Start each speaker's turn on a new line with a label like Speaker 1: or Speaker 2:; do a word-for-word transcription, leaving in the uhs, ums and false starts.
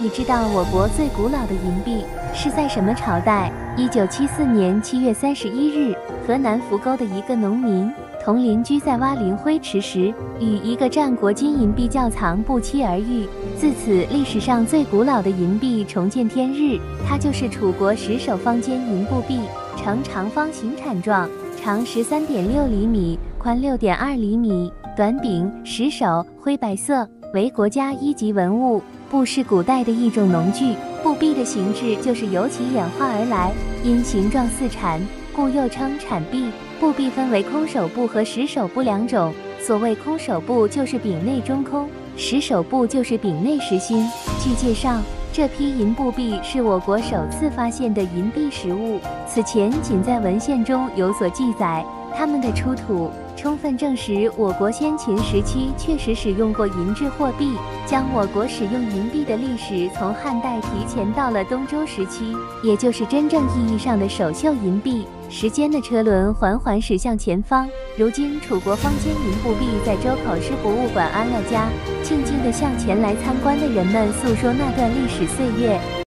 Speaker 1: 你知道我国最古老的银币是在什么朝代？一九七四年七月三十一日，河南扶沟的一个农民同邻居在挖灵灰池时，与一个战国金银币窖藏不期而遇。自此，历史上最古老的银币重见天日，它就是楚国十首方尖银布币，呈长方形铲状，长十三点六厘米，宽六点二厘米，短柄，十首，灰白色，为国家一级文物。布是古代的一种农具，布币的形制就是由其演化而来，因形状似铲，故又称铲币。布币分为空手布和实手布两种，所谓空手布就是柄内中空，实手布就是柄内实心。据介绍，这批银布币是我国首次发现的银币实物，此前仅在文献中有所记载。它们的出土充分证实我国先秦时期确实使用过银质货币，将我国使用银币的历史从汉代提前到了东周时期，也就是真正意义上的首秀银币。时间的车轮缓缓驶向前方，如今楚国方尖银布币在周口市博物馆安了家，静静地向前来参观的人们诉说那段历史岁月。